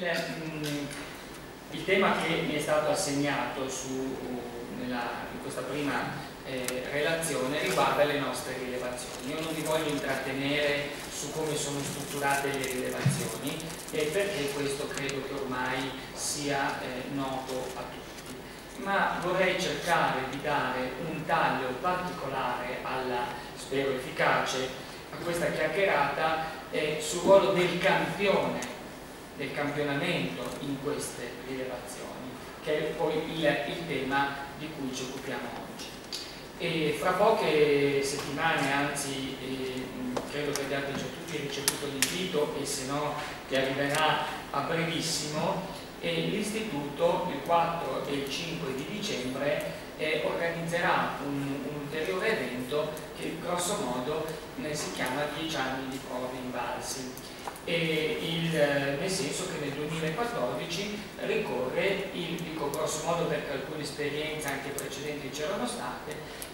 il tema che mi è stato assegnato in questa prima relazione riguarda le nostre rilevazioni. Io non vi voglio intrattenere su come sono strutturate le rilevazioni, perché questo credo che ormai sia noto a tutti, ma vorrei cercare di dare un taglio particolare spero efficace, a questa chiacchierata sul ruolo del campionamento in queste rilevazioni, che è poi il tema di cui ci occupiamo oggi. E fra poche settimane, anzi credo che abbiate già tutti ricevuto l'invito, e se no vi arriverà a brevissimo, l'Istituto il 4 e il 5 di dicembre organizzerà un ulteriore evento che grosso modo si chiama 10 anni di prove invalsi, nel senso che nel 2014 ricorre, dico grosso modo perché alcune esperienze anche precedenti c'erano state,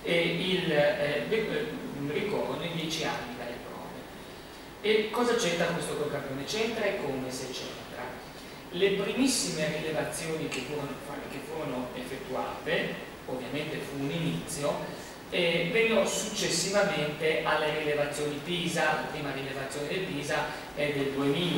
ricorrono i 10 anni dalle prove. E cosa c'entra questo col campione? C'entra e come se c'entra. Le primissime rilevazioni che furono effettuate, ovviamente fu un inizio, vennero successivamente alle rilevazioni PISA. La prima rilevazione del PISA è del 2000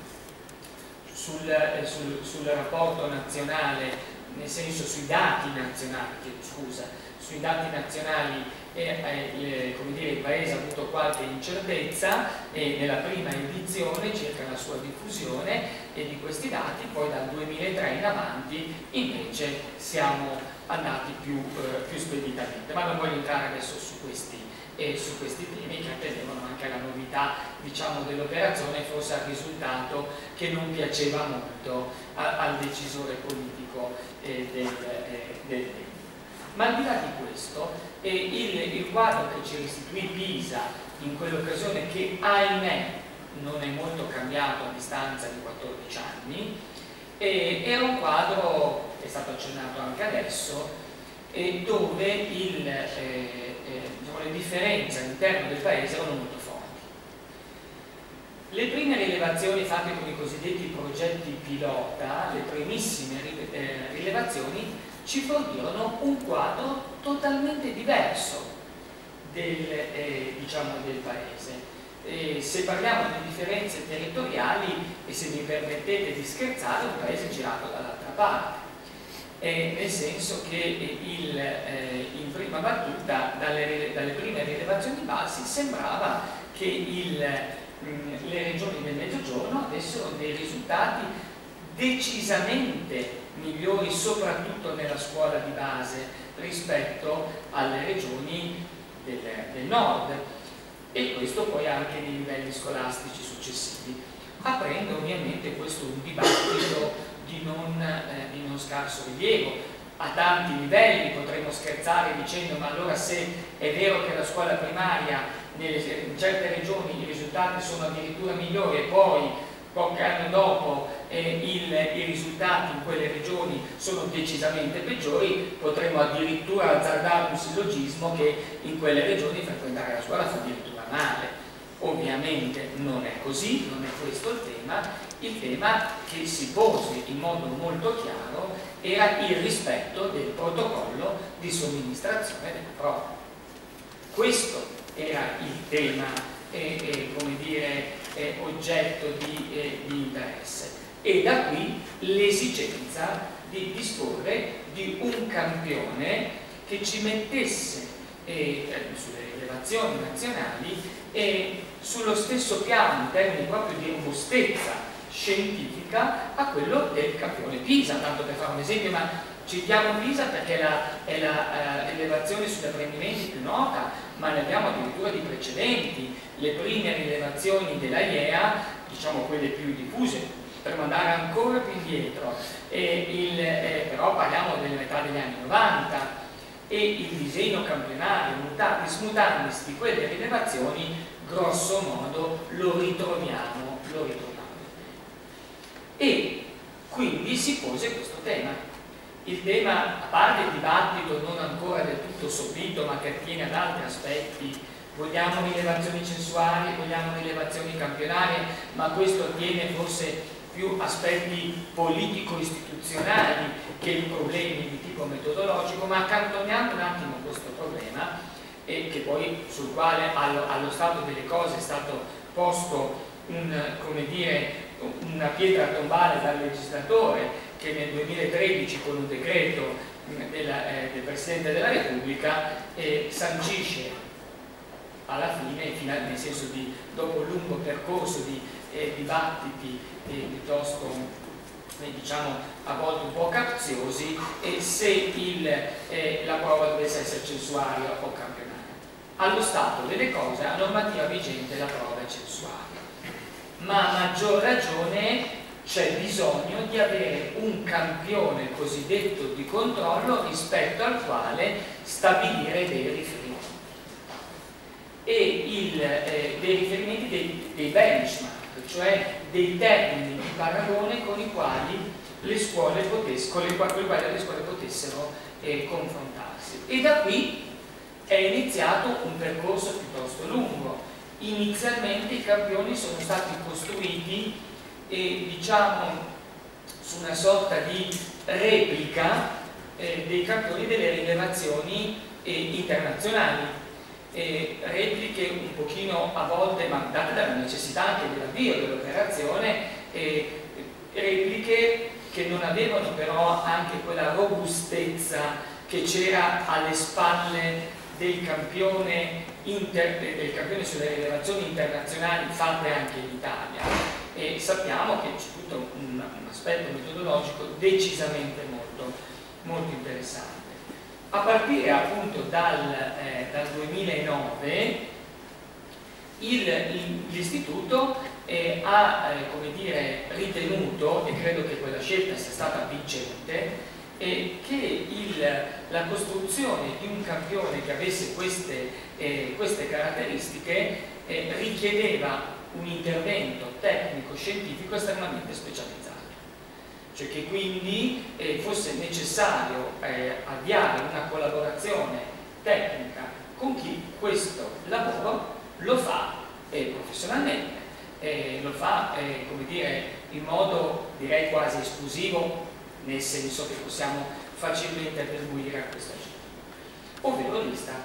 sul rapporto nazionale, nel senso sui dati nazionali, sui dati nazionali come dire, il Paese ha avuto qualche incertezza nella prima edizione circa la sua diffusione, e di questi dati poi dal 2003 in avanti invece siamo andati più speditamente, ma non voglio entrare adesso su questi temi che attendevano anche alla novità, diciamo, dell'operazione, forse al risultato che non piaceva molto al decisore politico del tempo. Ma al di là di questo, il quadro che ci restituì Pisa in quell'occasione, che ahimè non è molto cambiato a distanza di 14 anni, era un quadro, è stato accennato anche adesso, dove diciamo, le differenze all'interno del Paese erano molto forti. Le prime rilevazioni fatte con i cosiddetti progetti pilota, le primissime rilevazioni, ci fornirono un quadro totalmente diverso diciamo, del Paese. Se parliamo di differenze territoriali, e se mi permettete di scherzare, un Paese girato dall'altra parte, nel senso che in prima battuta dalle prime rilevazioni basi sembrava che le regioni del Mezzogiorno avessero dei risultati decisamente migliori, soprattutto nella scuola di base, rispetto alle regioni del nord, e questo poi anche nei livelli scolastici successivi, aprendo ovviamente questo un dibattito di non scarso rilievo. A tanti livelli potremmo scherzare dicendo: ma allora, se è vero che la scuola primaria in certe regioni i risultati sono addirittura migliori, e poi qualche anno dopo i risultati in quelle regioni sono decisamente peggiori, potremmo addirittura azzardare un sillogismo che in quelle regioni frequentare la scuola fa addirittura male. Ovviamente non è così, non è questo il tema. Il tema che si pose in modo molto chiaro era il rispetto del protocollo di somministrazione della prova. Questo era il tema, come dire, oggetto di interesse, e da qui l'esigenza di disporre di un campione che ci mettesse sulle rilevazioni nazionali sullo stesso piano, in termini proprio di robustezza scientifica, a quello del campione PISA. Tanto per fare un esempio, ma citiamo PISA perché è la rilevazione sugli apprendimenti più nota, ma ne abbiamo addirittura di precedenti. Le prime rilevazioni della IEA, diciamo quelle più diffuse, per andare ancora più indietro, però parliamo della metà degli anni 90, e il disegno campionario mutatis mutandis di quelle rilevazioni grosso modo lo ritroviamo. E quindi si pose questo tema. Il tema, a parte il dibattito non ancora del tutto sovito, ma che attiene ad altri aspetti: vogliamo rilevazioni censuali, vogliamo rilevazioni campionarie, ma questo attiene forse più aspetti politico-istituzionali che problemi di tipo metodologico, ma accantoniamo un attimo questo problema, che poi sul quale allo stato delle cose è stato posto come dire, una pietra tombale dal legislatore, che nel 2013 con un decreto del Presidente della Repubblica sancisce alla fine, nel senso di dopo un lungo percorso di dibattiti piuttosto diciamo a volte un po' capziosi, se la prova dovesse essere censuaria o campionaria. Allo stato delle cose, a normativa vigente, la prova è censuaria, ma a maggior ragione c'è bisogno di avere un campione cosiddetto di controllo rispetto al quale stabilire dei riferimenti dei riferimenti dei benchmark, cioè dei termini di paragone con i quali le scuole potessero confrontarsi. E da qui è iniziato un percorso piuttosto lungo. Inizialmente i campioni sono stati costruiti diciamo su una sorta di replica dei campioni delle rilevazioni internazionali, repliche un pochino a volte, ma date dalla necessità anche dell'avvio dell'operazione, repliche che non avevano però anche quella robustezza che c'era alle spalle del campione sulle rilevazioni internazionali fatte anche in Italia, e sappiamo che c'è tutto un aspetto metodologico decisamente molto interessante. A partire appunto dal 2009 l'istituto ha come dire, ritenuto, e credo che quella scelta sia stata vincente, che la costruzione di un campione che avesse queste caratteristiche richiedeva un intervento tecnico-scientifico estremamente specializzato, cioè che quindi fosse necessario avviare una collaborazione tecnica con chi questo lavoro lo fa professionalmente, lo fa come dire, in modo direi quasi esclusivo, nel senso che possiamo facilmente attribuire a questa gente, ovvero l'ISTAT.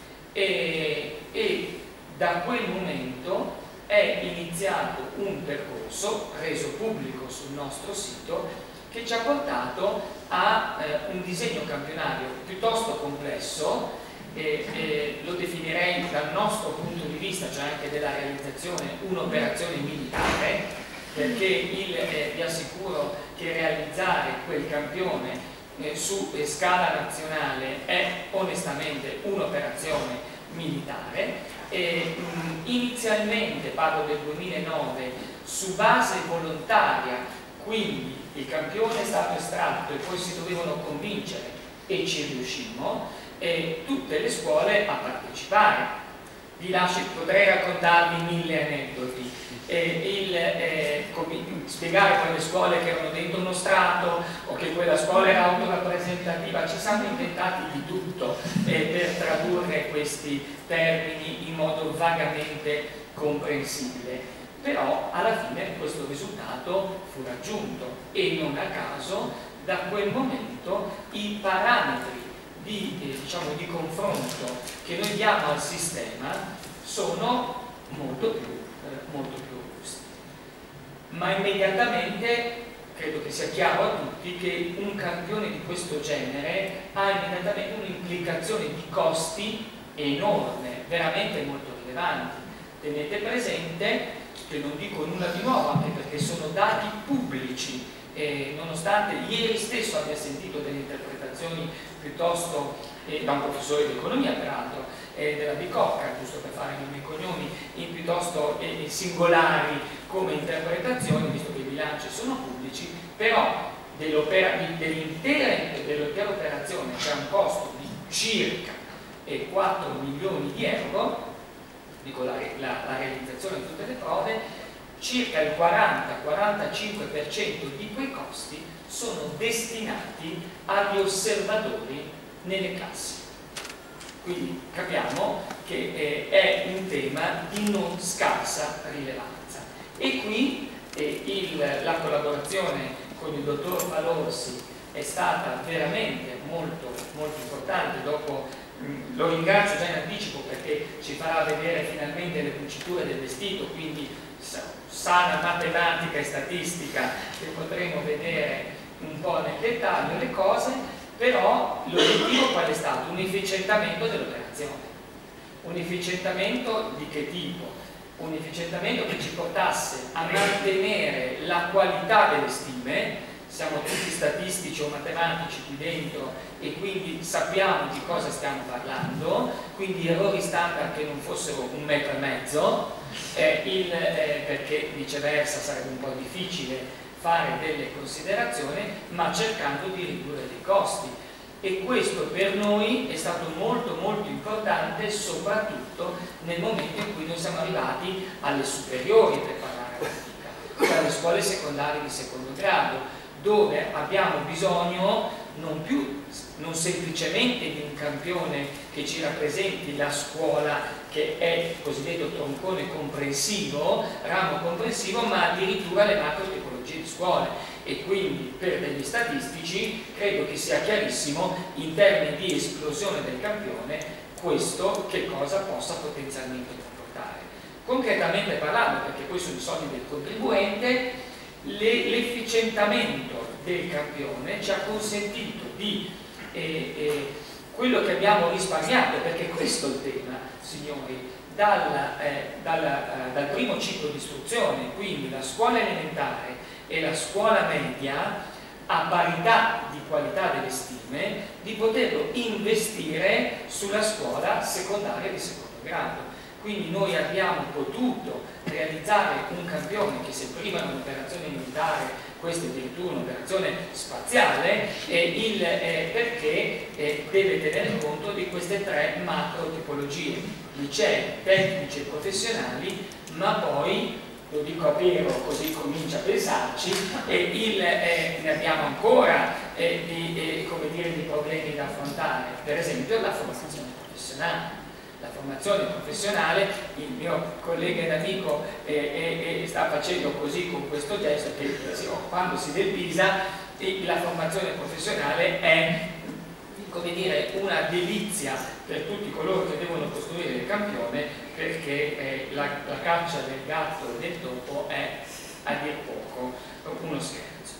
E da quel momento è iniziato un percorso reso pubblico sul nostro sito che ci ha portato a un disegno campionario piuttosto complesso, lo definirei dal nostro punto di vista, cioè anche della realizzazione, un'operazione militare, perché vi assicuro che realizzare quel campione su scala nazionale è onestamente un'operazione militare. Inizialmente, parlo del 2009, su base volontaria, quindi il campione è stato estratto e poi si dovevano convincere, e ci riuscimmo, tutte le scuole a partecipare. Potrei raccontarvi 1000 aneddoti, spiegare quelle scuole che erano dentro uno strato o che quella scuola era autorappresentativa, ci siamo inventati di tutto per tradurre questi termini in modo vagamente comprensibile, però alla fine questo risultato fu raggiunto, e non a caso da quel momento i parametri diciamo, di confronto che noi diamo al sistema sono molto più robusti. Ma immediatamente credo che sia chiaro a tutti che un campione di questo genere ha immediatamente un'implicazione di costi enorme, veramente molto rilevanti. Tenete presente che non dico nulla di nuovo, anche perché sono dati pubblici, nonostante ieri stesso abbia sentito delle interpretazioni piuttosto, da un professore di economia peraltro, della Bicocca, giusto per fare nomi e cognomi, piuttosto singolari come interpretazioni, visto che i bilanci sono pubblici, però dell'intera operazione c'è un costo di circa 4 milioni di euro, dico la realizzazione di tutte le prove. Circa il 40-45% di quei costi sono destinati agli osservatori nelle classi. Quindi capiamo che è un tema di non scarsa rilevanza. E qui la collaborazione con il dottor Falorsi è stata veramente molto, molto importante. Dopo lo ringrazio già in anticipo perché ci farà vedere finalmente le cuciture del vestito, quindi sana matematica e statistica che potremo vedere un po' nel dettaglio le cose. Però l'obiettivo qual è stato? Un efficientamento dell'operazione. Un efficientamento di che tipo? Un efficientamento che ci portasse a mantenere la qualità delle stime. Siamo tutti statistici o matematici qui dentro e quindi sappiamo di cosa stiamo parlando, quindi errori standard che non fossero 1,5 metri, perché viceversa sarebbe un po' difficile fare delle considerazioni, ma cercando di ridurre dei costi. E questo per noi è stato molto molto importante, soprattutto nel momento in cui noi siamo arrivati alle superiori, per parlare antica, cioè alle scuole secondarie di secondo grado, dove abbiamo bisogno non semplicemente di un campione che ci rappresenti la scuola, che è il cosiddetto troncone comprensivo, ramo comprensivo, ma addirittura le macro tipologie di scuole. E quindi per degli statistici credo che sia chiarissimo in termini di esplosione del campione questo che cosa possa potenzialmente comportare. Concretamente parlando, perché poi sono i soldi del contribuente, l'efficientamento del campione ci ha consentito di quello che abbiamo risparmiato, perché questo è il tema, signori, dal primo ciclo di istruzione, quindi la scuola elementare e la scuola media, a parità di qualità delle stime, di poterlo investire sulla scuola secondaria di secondo grado. Quindi noi abbiamo potuto realizzare un campione che, se prima era un'operazione militare, questa è addirittura un'operazione spaziale, perché deve tenere conto di queste 3 macro tipologie: licei, tecnici e professionali, ma poi, lo dico a Piero così comincia a pensarci, ne abbiamo ancora di problemi da affrontare. Per esempio la formazione professionale. La formazione professionale, il mio collega ed amico sta facendo così con questo gesto che quando si del Pisa, la formazione professionale è, come dire, una delizia per tutti coloro che devono costruire il campione, perché la caccia del gatto e del topo è a dir poco uno scherzo.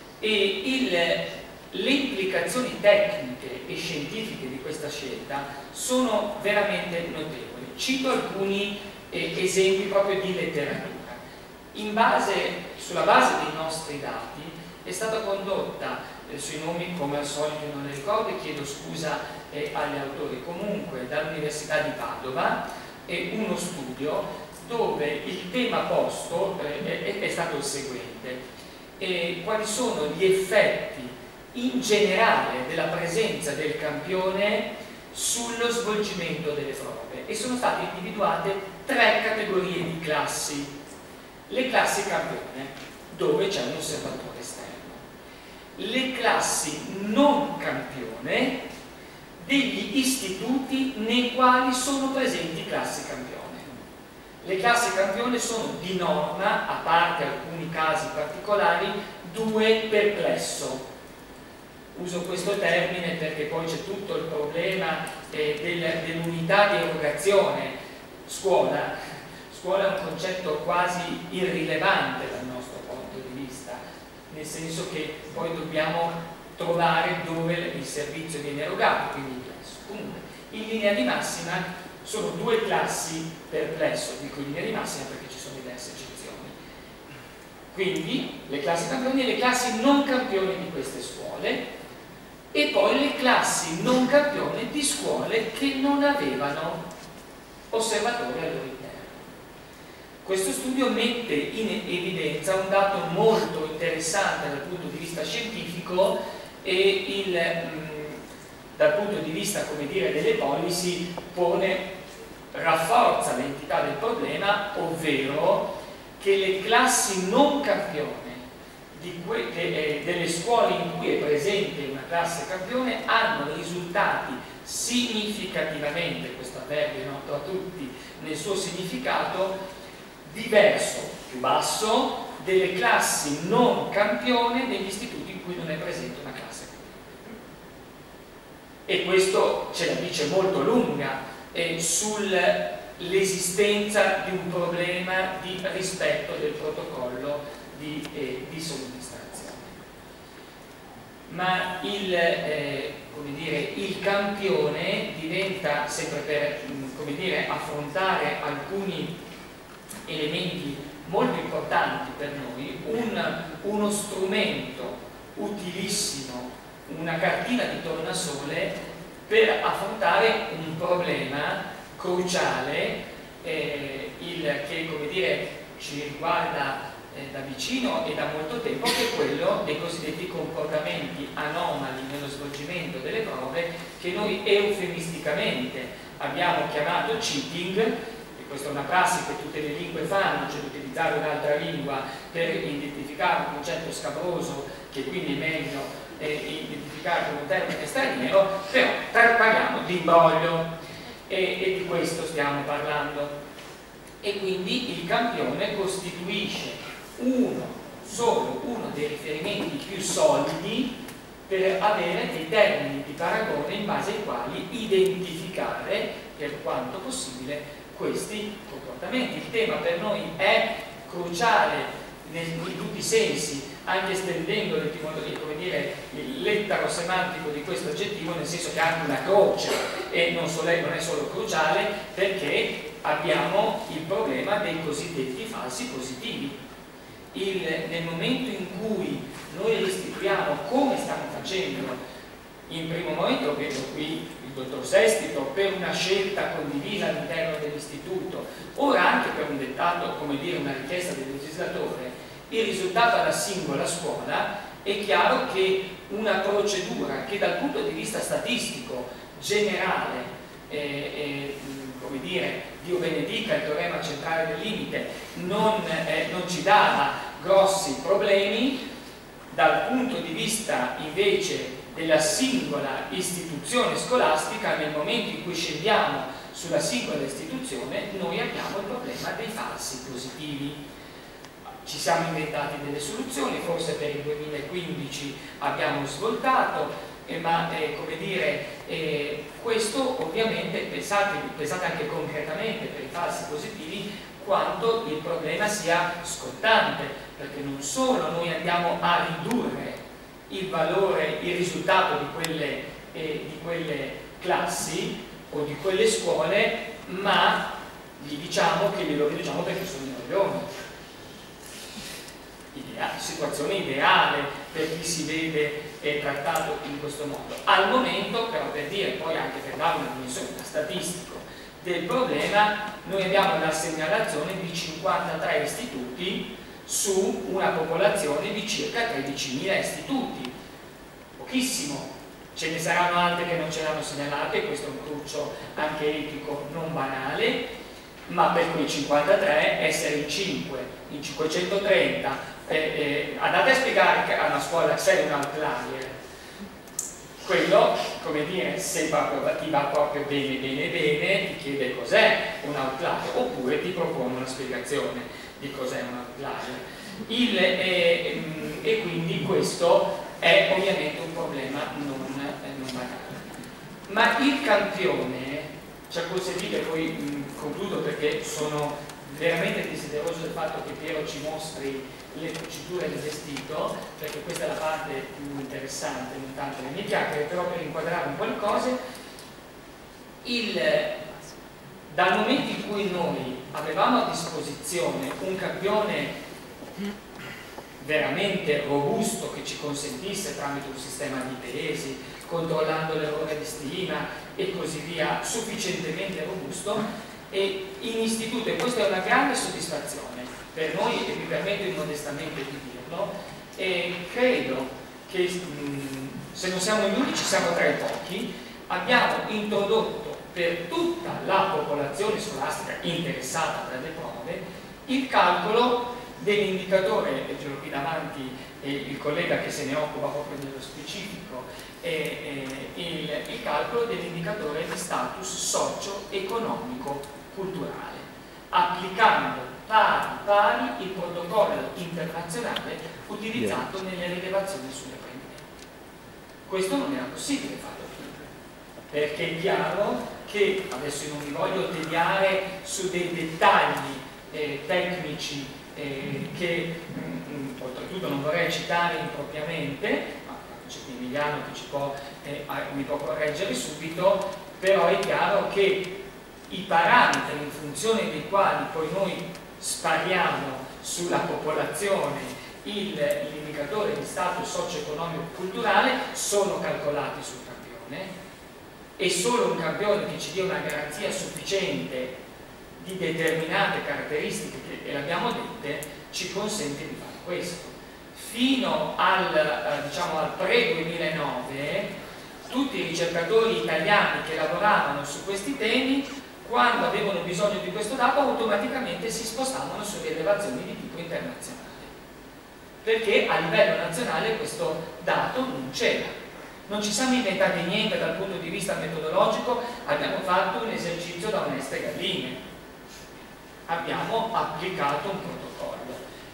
Le implicazioni tecniche e scientifiche di questa scelta sono veramente notevoli. Cito alcuni esempi proprio di letteratura. Sulla base dei nostri dati è stata condotta, sui nomi come al solito non ne ricordo e chiedo scusa agli autori, comunque dall'Università di Padova, uno studio dove il tema posto è stato il seguente: quali sono gli effetti in generale della presenza del campione sullo svolgimento delle prove, e sono state individuate 3 categorie di classi. Le classi campione, dove c'è un osservatore esterno; le classi non campione, degli istituti nei quali sono presenti classi campione. Le classi campione sono di norma, a parte alcuni casi particolari, 2 per plesso. Uso questo termine perché poi c'è tutto il problema dell'unità di erogazione. Scuola è un concetto quasi irrilevante dal nostro punto di vista, nel senso che poi dobbiamo trovare dove il servizio viene erogato, quindi il plesso. Comunque, in linea di massima sono 2 classi per plesso, dico in linea di massima perché ci sono diverse eccezioni. Quindi le classi campioni e le classi non campioni di queste scuole, e poi le classi non campione di scuole che non avevano osservatori al loro interno. Questo studio mette in evidenza un dato molto interessante dal punto di vista scientifico e dal punto di vista, come dire, delle policy rafforza l'entità del problema, ovvero che le classi non campione delle scuole in cui è presente una classe campione hanno risultati significativamente, questo avverbio è noto a tutti nel suo significato, diverso, più basso delle classi non campione negli istituti in cui non è presente una classe. E questo ce la dice molto lunga sull'esistenza di un problema di rispetto del protocollo di somministrazione. Ma come dire, il campione diventa, sempre per come dire, affrontare alcuni elementi molto importanti per noi, uno strumento utilissimo, una cartina di tornasole per affrontare un problema cruciale che come dire, ci riguarda da vicino e da molto tempo, che è quello dei cosiddetti comportamenti anomali nello svolgimento delle prove, che noi eufemisticamente abbiamo chiamato cheating. E questa è una prassi che tutte le lingue fanno, cioè di utilizzare un'altra lingua per identificare un concetto scabroso, che quindi è meglio identificare come un termine straniero, però parliamo di imbroglio e di questo stiamo parlando. E quindi il campione costituisce solo uno dei riferimenti più solidi per avere dei termini di paragone in base ai quali identificare per quanto possibile questi comportamenti. Il tema per noi è cruciale in tutti i sensi, anche estendendo come dire, l'ettaro semantico di questo aggettivo, nel senso che è anche una croce e non è solo cruciale, perché abbiamo il problema dei cosiddetti falsi positivi. Nel momento in cui noi restituiamo, come stiamo facendo in primo momento, vedo qui il dottor Sestito, per una scelta condivisa all'interno dell'istituto, ora anche per un dettato, come dire, una richiesta del legislatore, il risultato alla singola scuola, è chiaro che una procedura che dal punto di vista statistico generale, come dire, Dio benedica il teorema centrale del limite, non ci dava grossi problemi, dal punto di vista invece della singola istituzione scolastica, nel momento in cui scendiamo sulla singola istituzione, noi abbiamo il problema dei falsi positivi. Ci siamo inventati delle soluzioni, forse per il 2015 abbiamo svoltato, ma come dire, questo ovviamente pensate anche concretamente per i falsi positivi quanto il problema sia scottante, perché non solo noi andiamo a ridurre il valore, il risultato di quelle classi o di quelle scuole, ma gli diciamo che glielo diciamo perché sono imbroglioni. Situazione ideale per chi si vede trattato in questo modo. Al momento, però, per dire, poi anche per dare una dimensione statistico del problema, noi abbiamo la segnalazione di 53 istituti su una popolazione di circa 13.000 istituti. Pochissimo. Ce ne saranno altri che non ce l'hanno segnalate, questo è un cruccio anche etico non banale, ma per quei 53 essere in 5, in 530, andate a spiegare a una scuola se è un outlier, quello, come dire, se ti va proprio bene, ti chiede cos'è un outlier, oppure ti propone una spiegazione di cos'è un outlier. E quindi questo è ovviamente un problema non banale. Ma il campione, cioè consentite, poi concludo perché sono veramente desideroso del fatto che Piero ci mostri le cuciture del vestito, perché questa è la parte più interessante, non tanto le mie chiacchiere, però per inquadrare un po' le cose, dal momento in cui noi avevamo a disposizione un campione veramente robusto che ci consentisse, tramite un sistema di pesi, controllando l'errore di stima e così via, sufficientemente robusto, e in istituto, e questa è una grande soddisfazione per noi, e mi permetto immodestamente di dirlo, e credo che se non siamo gli unici, siamo tra i pochi, abbiamo introdotto per tutta la popolazione scolastica interessata dalle prove il calcolo dell'indicatore, e ce l'ho qui davanti il collega che se ne occupa proprio nello specifico, il calcolo dell'indicatore di status socio-economico culturale, applicando pari il protocollo internazionale utilizzato nelle rilevazioni sulle prendite. Questo non era possibile farlo prima, perché è chiaro che, adesso non mi voglio tediare su dei dettagli tecnici che oltretutto non vorrei citare impropriamente, ma c'è qui Emiliano che mi può correggere subito, però è chiaro che i parametri in funzione dei quali poi noi spariamo sulla popolazione l'indicatore di stato socio-economico-culturale sono calcolati sul campione, e solo un campione che ci dia una garanzia sufficiente di determinate caratteristiche, e l'abbiamo dette, ci consente di fare questo. Fino al, diciamo, al pre-2009 tutti i ricercatori italiani che lavoravano su questi temi, quando avevano bisogno di questo dato, automaticamente si spostavano su rilevazioni di tipo internazionale, perché a livello nazionale questo dato non c'era. Non ci siamo inventati niente dal punto di vista metodologico, abbiamo fatto un esercizio da oneste galline, abbiamo applicato un protocollo.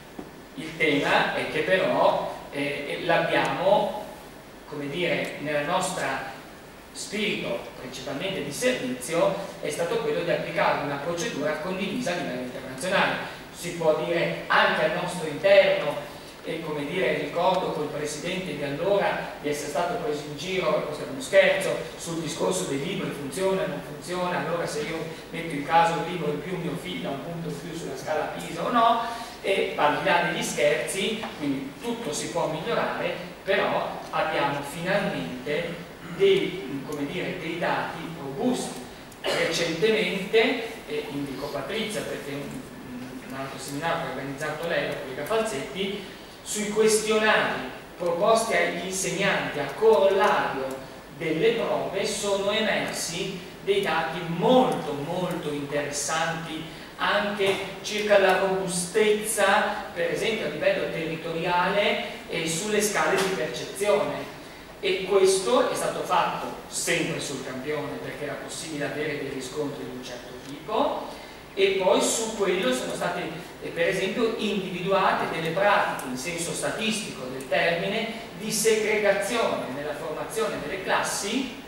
Il tema è che però l'abbiamo, come dire, nella nostra spirito principalmente di servizio, è stato quello di applicare una procedura condivisa a livello internazionale. Si può dire anche al nostro interno, e come dire, ricordo col presidente di allora di essere stato preso in giro, questo era uno scherzo, sul discorso dei libri, funziona, non funziona, allora se io metto in caso un libro in più mio figlio ha un punto in più sulla scala Pisa o no, e al di là degli scherzi, quindi tutto si può migliorare, però abbiamo finalmente come dire, dei dati robusti. Recentemente, indico Patrizia perché un altro seminario che ha organizzato lei, la collega Falzetti, sui questionari proposti agli insegnanti a corollario delle prove sono emersi dei dati molto molto interessanti anche circa la robustezza, per esempio a livello territoriale, e sulle scale di percezione. E questo è stato fatto sempre sul campione, perché era possibile avere dei riscontri di un certo tipo, e poi su quello sono state per esempio individuate delle pratiche in senso statistico del termine di segregazione nella formazione delle classi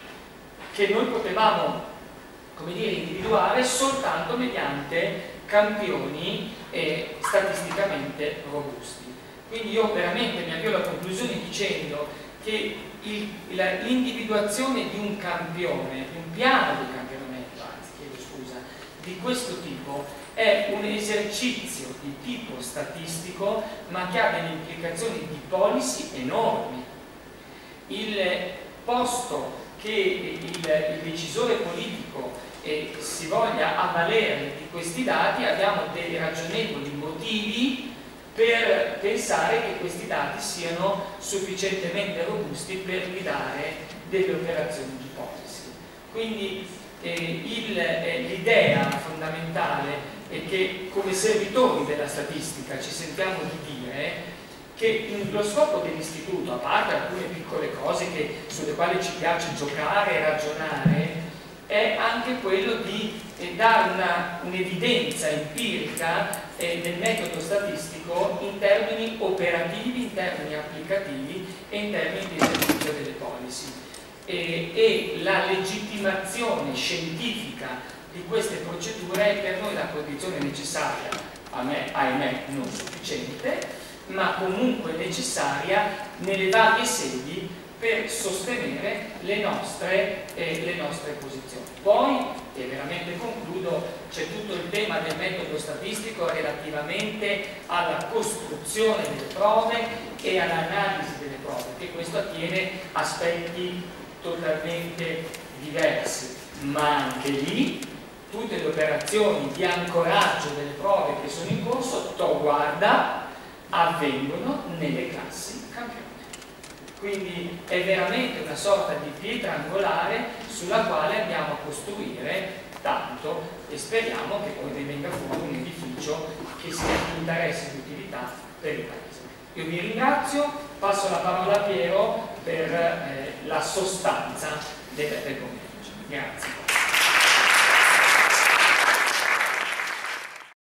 che noi potevamo, come dire, individuare soltanto mediante campioni statisticamente robusti. Quindi io veramente mi avvio alla conclusione dicendo che l'individuazione di un campione, di un piano di campionamento, anzi chiedo scusa, di questo tipo è un esercizio di tipo statistico, ma che ha delle implicazioni di policy enormi. Il posto che il decisore politico si voglia avvalere di questi dati, abbiamo dei ragionevoli motivi per pensare che questi dati siano sufficientemente robusti per guidare delle operazioni di policy. Quindi l'idea fondamentale è che come servitori della statistica ci sentiamo di dire che lo scopo dell'istituto, a parte alcune piccole cose sulle quali ci piace giocare e ragionare, è anche quello di dare un'evidenza empirica del metodo statistico in termini operativi, in termini applicativi e in termini di esercizio delle policy. E la legittimazione scientifica di queste procedure è per noi la condizione necessaria, ahimè non sufficiente, ma comunque necessaria nelle varie sedi per sostenere le nostre posizioni. Poi, e veramente concludo, c'è tutto il tema del metodo statistico relativamente alla costruzione delle prove e all'analisi delle prove, che questo attiene aspetti totalmente diversi, ma anche lì tutte le operazioni di ancoraggio delle prove che sono in corso, guarda, avvengono nelle classi campione. Quindi è veramente una sorta di pietra angolare sulla quale andiamo a costruire tanto, e speriamo che poi ne venga fuori un edificio che sia di interesse e di utilità per il Paese. Io vi ringrazio, passo la parola a Piero per la sostanza del pomeriggio. Grazie.